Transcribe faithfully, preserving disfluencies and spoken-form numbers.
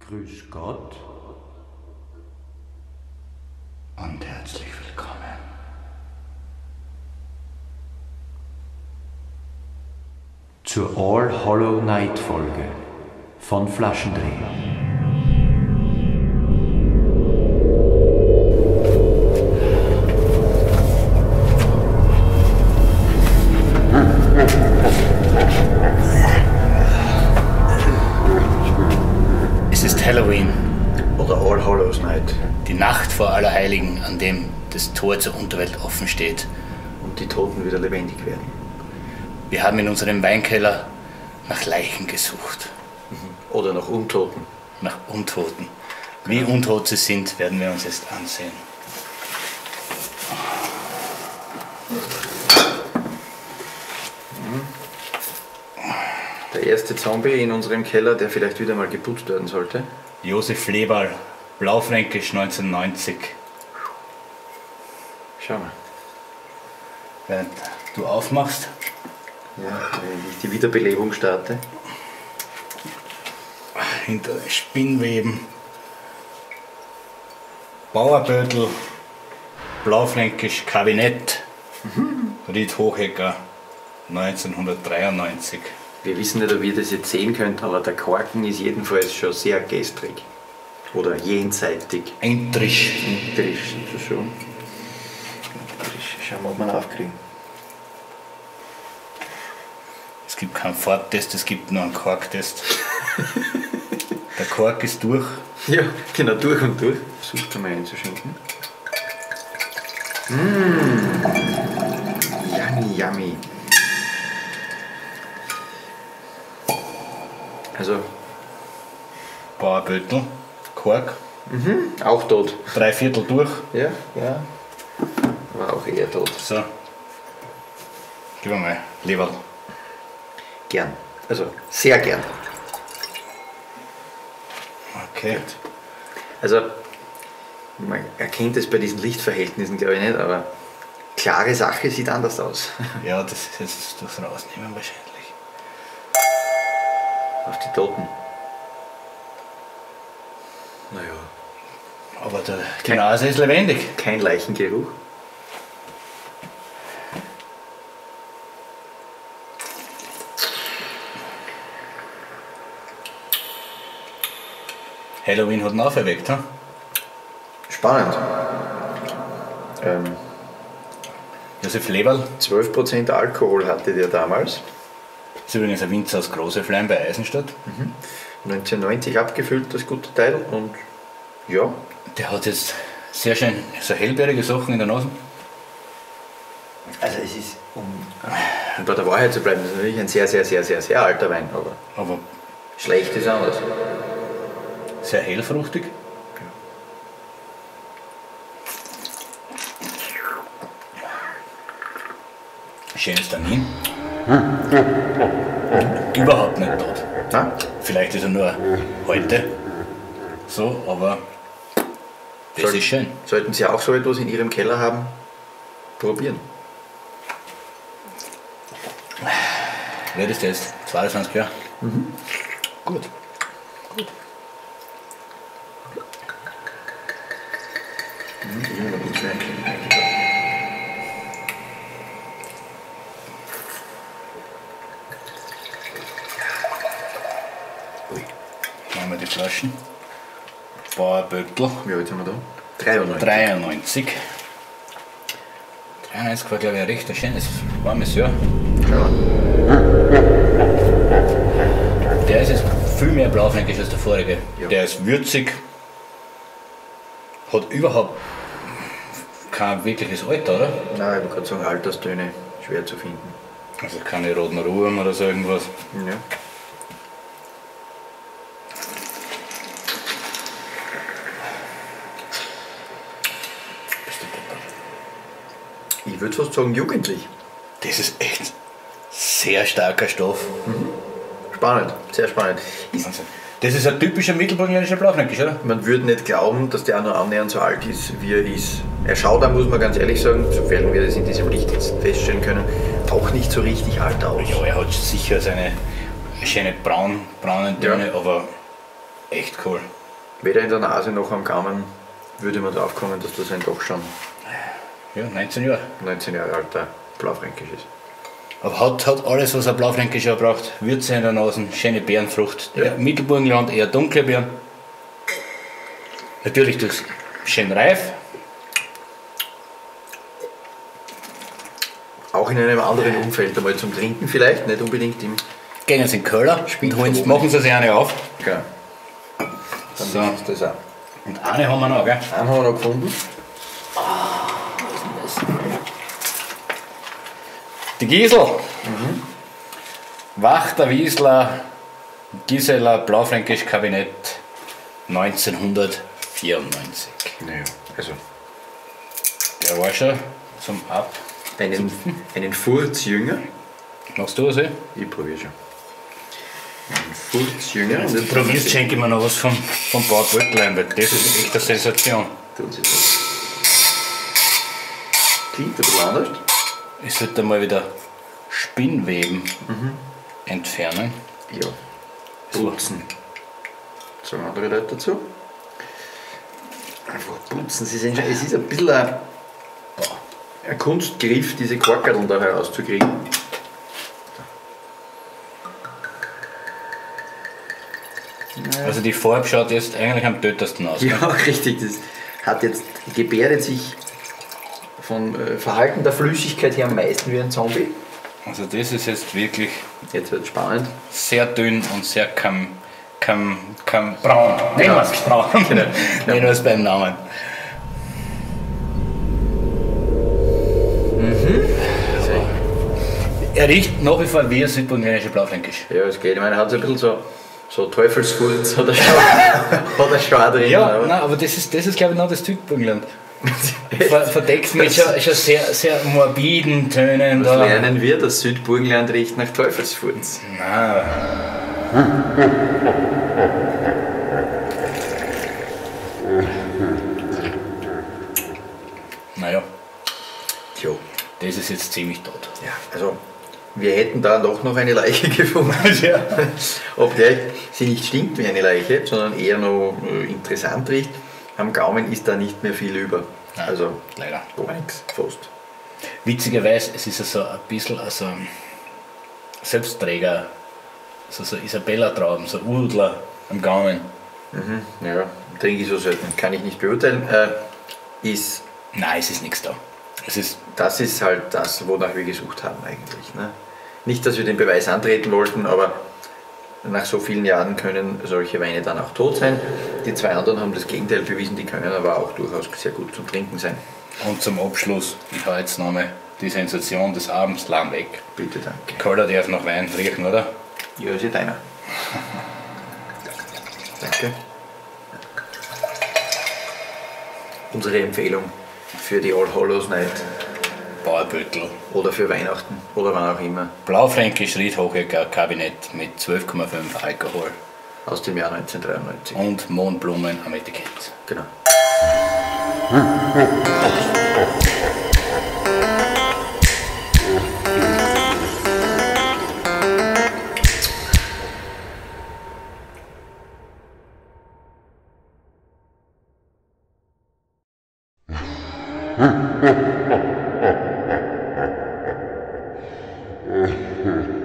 Grüß Gott und herzlich willkommen zur All Hollow Night Folge von Flaschendrehen. Es ist Halloween. Oder All Hallows Night. Die Nacht vor Allerheiligen, an dem das Tor zur Unterwelt offen steht. Und die Toten wieder lebendig werden. Wir haben in unserem Weinkeller nach Leichen gesucht. Oder nach Untoten. Nach Untoten. Wie untot sie sind, werden wir uns jetzt ansehen. Der erste Zombie in unserem Keller, der vielleicht wieder mal geputzt werden sollte. Josef Leberl, Blaufränkisch neunzehnhundertneunzig. Schau mal. Während du aufmachst. Ja, wenn ich die Wiederbelebung starte. Hinter Spinnweben. Bauerbötel, Blaufränkisch Kabinett. Mhm. Ried Hochegger, neunzehnhundertdreiundneunzig. Wir wissen nicht, ob ihr das jetzt sehen könnt, aber der Korken ist jedenfalls schon sehr gestrig. Oder jenseitig. Eintrisch. Eintrisch, so schon. Schauen wir, ob wir ihn aufkriegen. Es gibt keinen Farbtest, es gibt nur einen Korktest. Der Kork ist durch. Ja, genau, durch und durch. Versucht einmal einzuschenken. Mmh. Yummy, yummy. Also. Bauerbötel, Kork. Mhm, auch tot. Drei Viertel durch. Ja, ja. War auch eher tot. So. Gib mir mal Leberl. Gern. Also, sehr gern. Okay. Also, man erkennt es bei diesen Lichtverhältnissen, glaube ich nicht, aber klare Sache sieht anders aus. Ja, das ist jetzt durchs Rausnehmen wahrscheinlich. Auf die Toten. Naja. Aber der, die Nase ist lebendig. Kein Leichengeruch. Halloween hat ihn auferweckt, hm? Spannend. Ähm, Josef Leberl. zwölf Prozent Alkohol hatte der damals. Ist übrigens ein Winzer aus Groseflein bei Eisenstadt. Mhm. neunzehnhundertneunzig abgefüllt, das gute Teil. Und ja. Der hat jetzt sehr schön so hellbeerige Sachen in der Nase. Also es ist, um, um bei der Wahrheit zu bleiben, das ist natürlich ein sehr, sehr, sehr, sehr, sehr alter Wein. Aber Aber schlecht ist anders. sehr hellfruchtig. Schönes Tannin. Überhaupt nicht tot. Na? Vielleicht ist er nur heute so, aber das Soll, ist schön. Sollten Sie auch so etwas in Ihrem Keller haben, probieren. Wer ist das jetzt? zweiundzwanzig Jahre? Mhm. Gut. Gut. Ui. Machen wir die Flaschen. Bauerböttl. Wie alt sind wir da? dreiundneunzig. dreiundneunzig. dreiundneunzig war, glaube ich, ein recht schönes, warmes Jahr. Ja. Der ist jetzt viel mehr blaufränkisch als der vorige. Ja. Der ist würzig, hat überhaupt kein wirkliches Alter, oder? Nein, ich wollte gerade sagen, Alterstöne schwer zu finden. Also keine roten Ruhen oder so irgendwas. Ja. Ich würde fast sagen, jugendlich. Das ist echt sehr starker Stoff. Mhm. Spannend, sehr spannend. Ist, Wahnsinn. Das ist ein typischer mittelburgenländischer Blaufränkisch, oder? man würde nicht glauben, dass der auch noch annähernd so alt ist, wie er ist. Er schaut, da muss man ganz ehrlich sagen, sofern wir das in diesem Licht jetzt feststellen können, auch nicht so richtig alt aus. Ja, er hat sicher seine schöne braun, braunen Töne, Ja. aber echt cool. Weder in der Nase noch am Gaumen würde man drauf kommen, dass das ein doch schon Ja, neunzehn Jahre. neunzehn Jahre alter Blaufränkisch ist. Aber hat, hat alles, was ein Blaufränkischer braucht. Würze in der Nase, schöne Beerenfrucht. Ja. Ja. Mittelburgenland eher dunkle Beeren. Natürlich das schön reif. Auch in einem anderen Umfeld einmal zum Trinken vielleicht, nicht unbedingt im... Gehen jetzt in Köller, Spielt und holen, verboten. machen sie sich eine auf. Genau. Dann So. ist das auch. Und eine haben wir noch, gell? Einen haben wir noch gefunden. Die Giesel. Mhm. Wachter Wiesler, Gisela Blaufränkisch Kabinett neunzehnhundertvierundneunzig. Naja, also Der war schon zum Ab. einen, einen Furz jünger. Machst du was, eh? Ich probiere schon. Einen Furz jünger. Wenn du probierst, schenke ich mir noch was vom, vom Bad Wöltlein, weil das ist echt eine Sensation. Tun Sie das. Klingt ein bisschen anders. Ich sollte mal wieder Spinnweben entfernen. Ja. Putzen. Sagen andere Leute dazu. Einfach putzen. Sie sehen schon, es ist ein bisschen ein, ein Kunstgriff, diese Korkerln da herauszukriegen. Also die Farbe schaut jetzt eigentlich am tötesten aus. Ja, richtig. Das hat jetzt, gebärdet sich von äh, Verhalten der Flüssigkeit her am meisten wie ein Zombie. Also das ist jetzt wirklich Jetzt wird es spannend. sehr dünn und sehr kam, kam, kam braun. Nehmen wir es braun. Genau. Nennen wir es beim Namen. Er riecht nach wie vor wie ein südburgenländischer Blaufränkisch. Ja, es geht. Ich meine, er hat so ein bisschen so, so Teufelsfurz oder schon, hat er schon drin. Ja, aber nein, aber das ist, das ist glaube ich noch das Südburgenland. Ver, verdeckt mit schon, schon sehr, sehr morbiden Tönen. was Da. lernen wir? Das Südburgenland riecht nach Teufelsfurz. Nein. Naja, Tja. das ist jetzt ziemlich tot. Ja, also wir hätten da doch noch eine Leiche gefunden. Ja. Obgleich sie nicht stinkt wie eine Leiche, sondern eher noch äh, interessant riecht. Am Gaumen ist da nicht mehr viel über. Nein, Also leider. gar nichts, fast. Witzigerweise, es ist ja so ein bisschen also Selbstträger, also so Isabella-Trauben, so Udler am Gaumen. Mhm, ja, trinke ich so selten, kann ich nicht beurteilen. Äh, ist, Nein, es ist nichts da. Es ist, das ist halt das, wonach wir gesucht haben eigentlich. Ne? Nicht, dass wir den Beweis antreten wollten, aber nach so vielen Jahren können solche Weine dann auch tot sein. Die zwei anderen haben das Gegenteil bewiesen, die können aber auch durchaus sehr gut zum Trinken sein. und zum Abschluss, ich habe jetzt nochmal die Sensation des Abends, Lamm weg. Bitte, danke. Keller darf nach Wein riechen, oder? Ja, ist ja deiner. Danke. Unsere Empfehlung für die All Hallows Night Bauerbüttel. oder für Weihnachten oder wann auch immer Blaufränkisch Riedhochecker Kabinett mit zwölf Komma fünf Alkohol aus dem Jahr neunzehnhundertdreiundneunzig. und Mondblumen am Etikett. Genau. Hmm.